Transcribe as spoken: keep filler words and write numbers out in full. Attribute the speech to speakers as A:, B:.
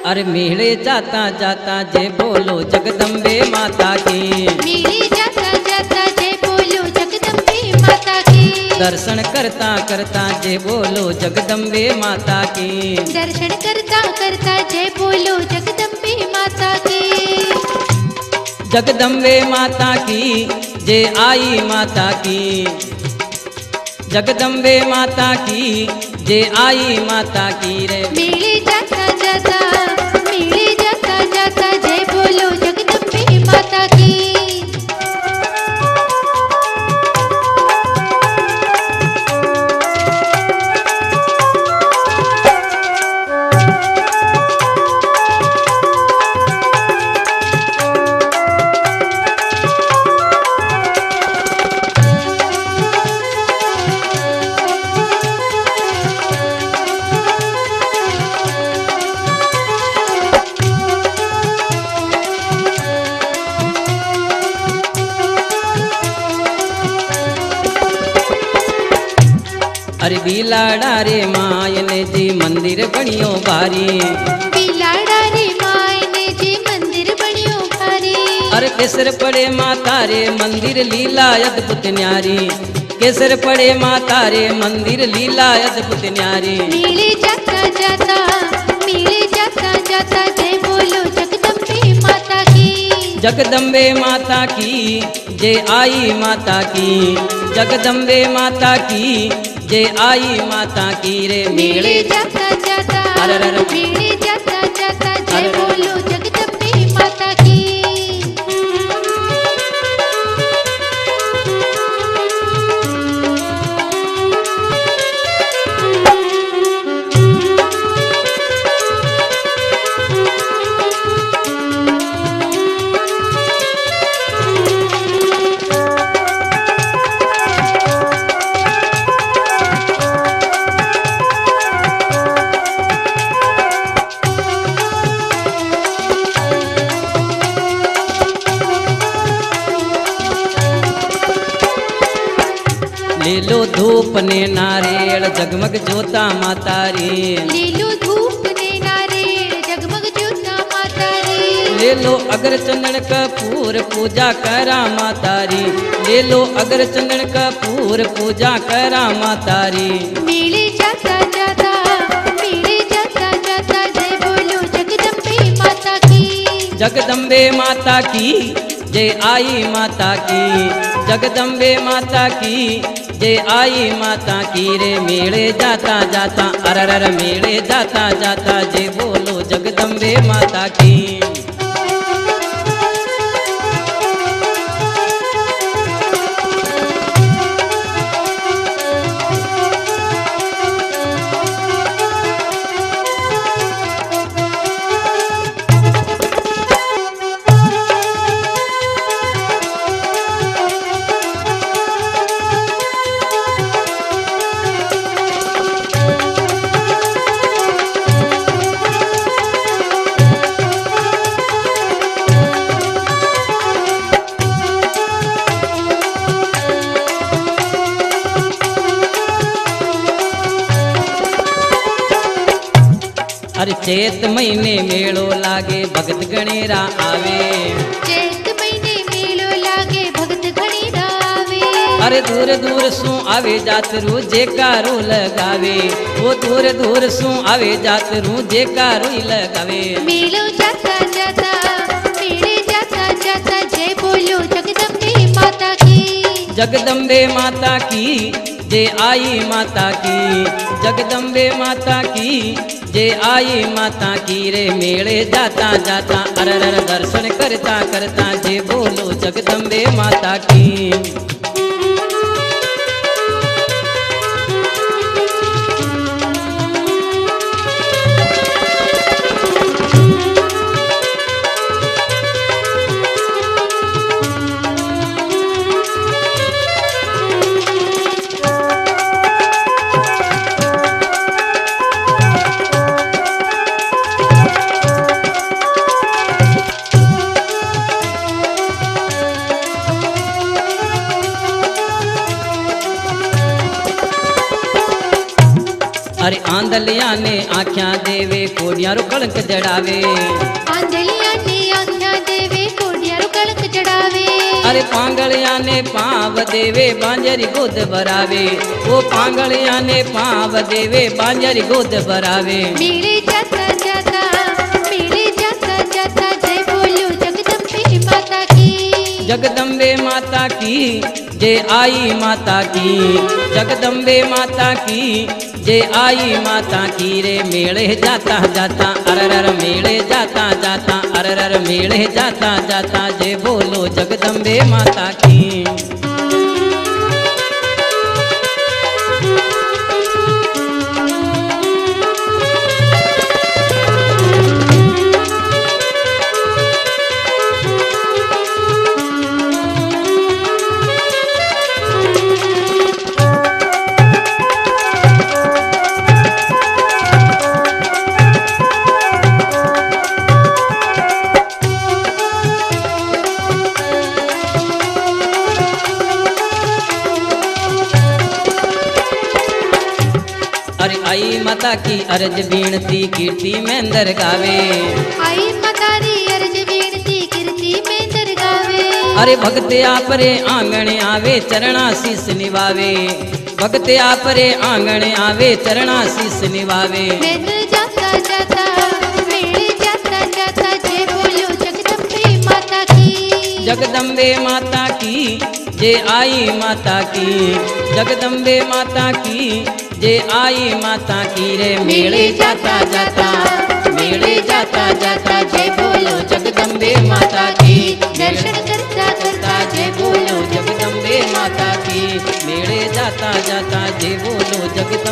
A: अरे मेले जाता जाता जय बोलो जगदम्बे माता की।
B: मेले जाता जाता जय बोलो जगदम्बे माता की।
A: दर्शन करता करता जय बोलो जगदम्बे माता की।
B: दर्शन करता करता जय बोलो जगदम्बे माता की।
A: जगदम्बे माता की जय आई माता की। जगदम्बे माता की जय आई माता की रे।
B: मेले जाता जाता मेले जाता जाता जय बोलो जगदम्बे माता की।
A: अरे बिलाड़ा रे मायने जी मंदिर बनियो भारी।
B: बिलाड़ा रे मायने जी मंदिर बनियो भारी।
A: अरे केसर पड़े माता रे मंदिर लीला अद्भुत न्यारी। केसर पड़े माता रे मंदिर लीला अद्भुत न्यारी।
B: मेले जाता जाता मेले जाता जाता जय बोलो जगदम्बे माता की।
A: जगदम्बे माता की जय आई माता की। जगदम्बे माता की जय आई माता की रे।
B: मेले जाता जाता मेले जाता जाता जय बोलो जगदम्बे माता की।
A: ले लो धूप ने नारियल जगमग जोता माता रे।
B: ले लो धूप ने नारियल जगमग जोता माता रे।
A: ले लो अगर चंदन कपूर पूजा करा माता रे। ले लो अगर चंदन कपूर पूजा करा माता रे।
B: मेले जाता जाता मेले जाता जाता जय बोलो जगदम्बे माता की।
A: जगदम्बे माता की जय आई माता की। जगदम्बे माता की जय आई माता की रे। मेले जाता जाता अरर मेले जाता जाता जय बोलो जगदम्बे माता की। अरे चैत महीने मेलो लागे भगत गणेरा आवे।
B: चैत महीने मेलो लागे भगत गणेरा आवे।
A: अरे दूर दूर सु आवे जातरू जेकारू लगावे। वो दूर दूर सु आवे जातरू जेकारू लगावे।
B: मेलो जाता जाता मेले जाता जाता जय बोलो जगदम्बे माता की।
A: जगदम्बे माता की जय आई माता की। जगदम्बे माता की जय आई माता की रे। मेले जाता जाता अरर दर्शन करता करता जय बोलो जगदम्बे माता की। अरे आंधलिया ने आख्या देवे कोडिया रो कलंक जड़ावे
B: आंधलिया ने आख्या देवे कोडिया रो कलंक जड़ावे
A: अरे पांगलिया ने पाव देवे बांजरी गोद भरावे वो पांगलिया ने पाव देवे बांजरी गोद भरावे
B: मेरे जाता जाता मेरे जाता जाता जय बोलो जगदम्बे माता की
A: जगदम्बे माता की जय आई माता की जगदम्बे माता की जय आई माता की रे मेले जाता जाता अरर मेले जाता जाता अरर मेले जाता जाता जय बोलो जगदम्बे माता की। अरे आई माता की अर्ज बीणती कीर्ति मेंदर गावे
B: आई माता री अर्ज बीणती कीर्ति मेंदर गावे
A: अरे भक्त आपरे आंगण आवे चरणा शीस निवावे भक्त आपरे आंगण आवे चरणा शीस निवावे
B: मेंदर जाता जाता मेले जाता जाता जय बोलो जगदम्बे माता की
A: जगदम्बे माता की जय आई माता की जगदम्बे माता की जय आई माता की रे मेले जाता जाता मेले जाता जाता जय बोलो जगदम्बे माता की
B: दर्शन करता करता
A: जय बोलो जगदम्बे माता की मेले जाता जाता जय बोलो जगदम्बे